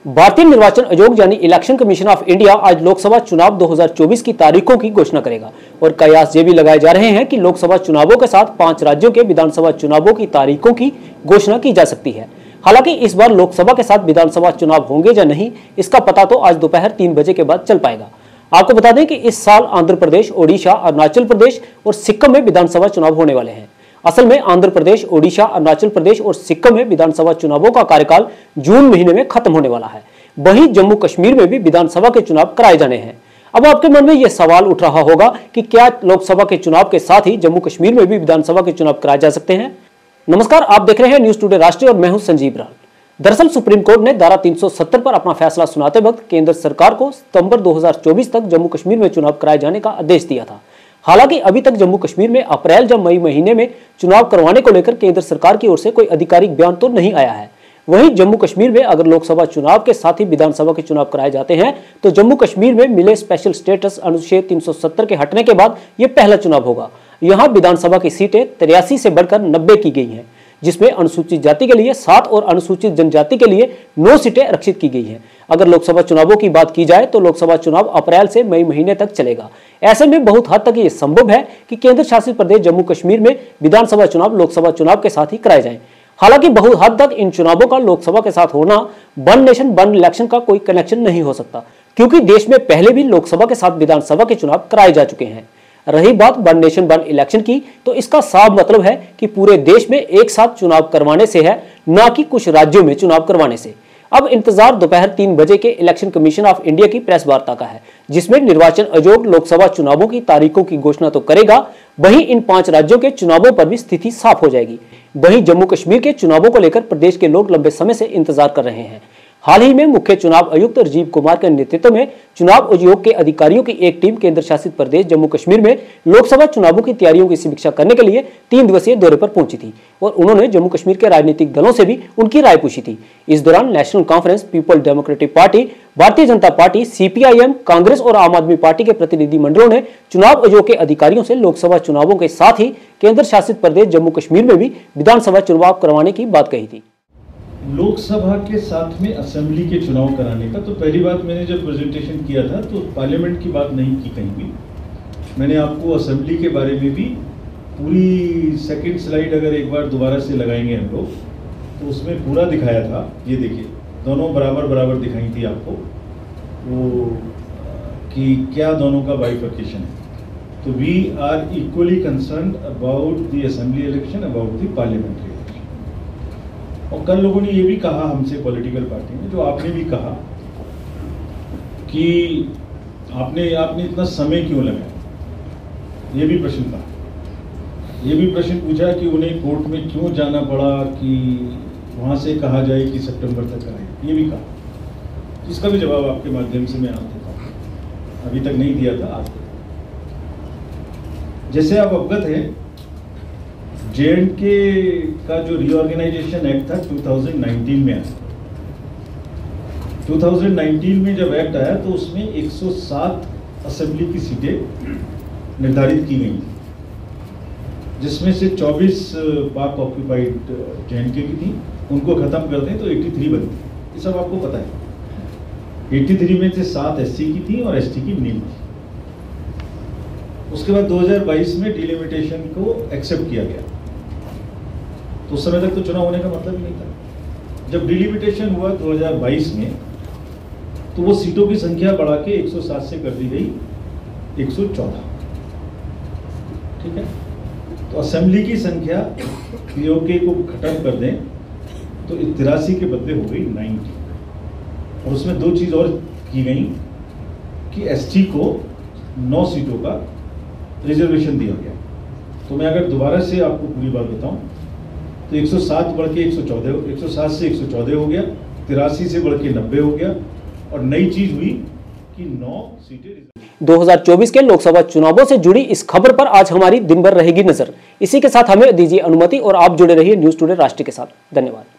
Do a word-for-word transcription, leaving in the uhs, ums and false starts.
भारतीय निर्वाचन आयोग यानी इलेक्शन कमीशन ऑफ इंडिया आज लोकसभा चुनाव दो हज़ार चौबीस की तारीखों की घोषणा करेगा और कयास ये भी लगाए जा रहे हैं कि लोकसभा चुनावों के साथ पांच राज्यों के विधानसभा चुनावों की तारीखों की घोषणा की जा सकती है। हालांकि इस बार लोकसभा के साथ विधानसभा चुनाव होंगे या नहीं, इसका पता तो आज दोपहर तीन बजे के बाद चल पाएगा। आपको बता दें कि इस साल आंध्र प्रदेश, ओडिशा, अरुणाचल प्रदेश और सिक्किम में विधानसभा चुनाव होने वाले हैं। असल में आंध्र प्रदेश, ओडिशा, अरुणाचल प्रदेश और सिक्किम में विधानसभा चुनावों का कार्यकाल जून महीने में खत्म होने वाला है। वहीं जम्मू कश्मीर में भी विधानसभा के चुनाव कराए जाने हैं। अब आपके मन में यह सवाल उठ रहा होगा कि क्या लोकसभा के चुनाव के साथ ही जम्मू कश्मीर में भी विधानसभा के चुनाव कराए जा सकते हैं। नमस्कार, आप देख रहे हैं न्यूज टुडे राष्ट्रीय और मैं हूं संजीव राल। दरअसल सुप्रीम कोर्ट ने धारा तीन सौ सत्तर पर अपना फैसला सुनाते वक्त केंद्र सरकार को सितंबर दो हज़ार चौबीस तक जम्मू कश्मीर में चुनाव कराए जाने का आदेश दिया था। हालांकि अभी तक जम्मू कश्मीर में अप्रैल या मई महीने में चुनाव करवाने को लेकर केंद्र सरकार की ओर से कोई आधिकारिक बयान तो नहीं आया है। वहीं जम्मू कश्मीर में अगर लोकसभा चुनाव के साथ ही विधानसभा के चुनाव कराए जाते हैं तो जम्मू कश्मीर में मिले स्पेशल स्टेटस अनुच्छेद तीन सौ सत्तर के हटने के बाद यह पहला चुनाव होगा। यहां विधानसभा की सीटें तिरासी से बढ़कर नब्बे की गई हैं, जिसमें अनुसूचित जाति के लिए सात और अनुसूचित जनजाति के लिए नौ सीटें आरक्षित की गई हैं। अगर लोकसभा चुनावों की बात की जाए तो लोकसभा चुनाव अप्रैल से मई महीने तक चलेगा। ऐसे में बहुत हद तक ये संभव है कि केंद्र शासित प्रदेश जम्मू कश्मीर में विधानसभा चुनाव लोकसभा चुनाव के साथ ही कराए जाएं। हालांकि बहुत हद तक इन चुनावों का लोकसभा के साथ होना वन नेशन वन इलेक्शन का कोई कनेक्शन नहीं हो सकता, क्योंकि देश में पहले भी लोकसभा के साथ विधानसभा के चुनाव कराए जा चुके हैं। रही बात वन नेशन वन इलेक्शन की, तो इसका साफ मतलब है कि पूरे देश में एक साथ चुनाव करवाने से है, न कि कुछ राज्यों में चुनाव करवाने से। अब इंतजार दोपहर तीन बजे के इलेक्शन कमीशन ऑफ इंडिया की प्रेस वार्ता का है, जिसमें निर्वाचन आयोग लोकसभा चुनावों की तारीखों की घोषणा तो करेगा, वहीं इन पांच राज्यों के चुनावों पर भी स्थिति साफ हो जाएगी। वहीं जम्मू कश्मीर के चुनावों को लेकर प्रदेश के लोग लंबे समय से इंतजार कर रहे हैं। हाल ही में मुख्य चुनाव आयुक्त राजीव कुमार के नेतृत्व में चुनाव आयोग के अधिकारियों की एक टीम केंद्र शासित प्रदेश जम्मू कश्मीर में लोकसभा चुनावों की तैयारियों की समीक्षा करने के लिए तीन दिवसीय दौरे पर पहुंची थी और उन्होंने जम्मू कश्मीर के राजनीतिक दलों से भी उनकी राय पूछी थी। इस दौरान national conference, people democratic party, Bharatiya Janata party, CPIM, Congress और आम आदमी पार्टी के प्रतिनिधि मंडलों ने चुनाव आयोग के अधिकारियों से लोकसभा चुनावों के साथ ही केंद्र शासित प्रदेश जम्मू कश्मीर में भी विधानसभा चुनाव करवाने की बात कही थी। लोकसभा के साथ में असेंबली के चुनाव कराने का, तो पहली बात मैंने जब प्रेजेंटेशन किया था तो पार्लियामेंट की बात नहीं की कहीं भी। मैंने आपको असेंबली के बारे में भी पूरी सेकंड स्लाइड अगर एक बार दोबारा से लगाएंगे हम लोग तो उसमें पूरा दिखाया था। ये देखिए, दोनों बराबर बराबर दिखाई थी आपको वो कि क्या दोनों का बाइफर्केशन है। तो we are equally concerned about the assembly election, about the parliamentary. और कल लोगों ने ये भी कहा हमसे, पॉलिटिकल पार्टी में, जो आपने भी कहा कि आपने आपने इतना समय क्यों लगाया, ये भी प्रश्न था। ये भी प्रश्न पूछा कि उन्हें कोर्ट में क्यों जाना पड़ा कि वहाँ से कहा जाए कि सितंबर तक आए, ये भी कहा। इसका भी जवाब आपके माध्यम से मैं आज देता हूँ, अभी तक नहीं दिया था, आज देता। जैसे आप अवगत हैं, जे एंड के का जो रीऑर्गेनाइजेशन एक्ट था दो हज़ार उन्नीस में आया। दो हज़ार उन्नीस में जब एक्ट आया तो उसमें एक सौ सात असेंबली की सीटें निर्धारित की गई थी, जिसमें से चौबीस पाक ऑक्यूपाइड जे एंड के की थी। उनको खत्म कर दें तो तिरासी बनती, ये सब आपको पता है। तिरासी में से सात एससी की थी और एसटी की नील थी। उसके बाद दो हज़ार बाईस में डिलिमिटेशन को एक्सेप्ट किया गया, तो उस समय तक तो चुनाव होने का मतलब ही नहीं था। जब डिलिमिटेशन हुआ दो हज़ार बाईस में तो वो सीटों की संख्या बढ़ा के एक सौ सात से कर दी गई एक सौ चौदह। ठीक है, तो असेंबली की संख्या पीओके को खत्म कर दें तो तिरासी के बदले हो गई नब्बे। और उसमें दो चीज़ और की गई कि एसटी को नौ सीटों का रिजर्वेशन दिया गया। तो मैं अगर दोबारा से आपको पूरी बात बताऊं तो एक सौ सात बढ़ के एक सौ चौदह, एक सौ सात से एक सौ चौदह हो गया, तिरासी से बढ़ के नब्बे हो गया। और नई चीज हुई कि नौ सीटें। दो हज़ार चौबीस के लोकसभा चुनावों से जुड़ी इस खबर पर आज हमारी दिन भर रहेगी नजर। इसी के साथ हमें दीजिए अनुमति और आप जुड़े रहिए न्यूज टुडे राष्ट्रीय के साथ। धन्यवाद।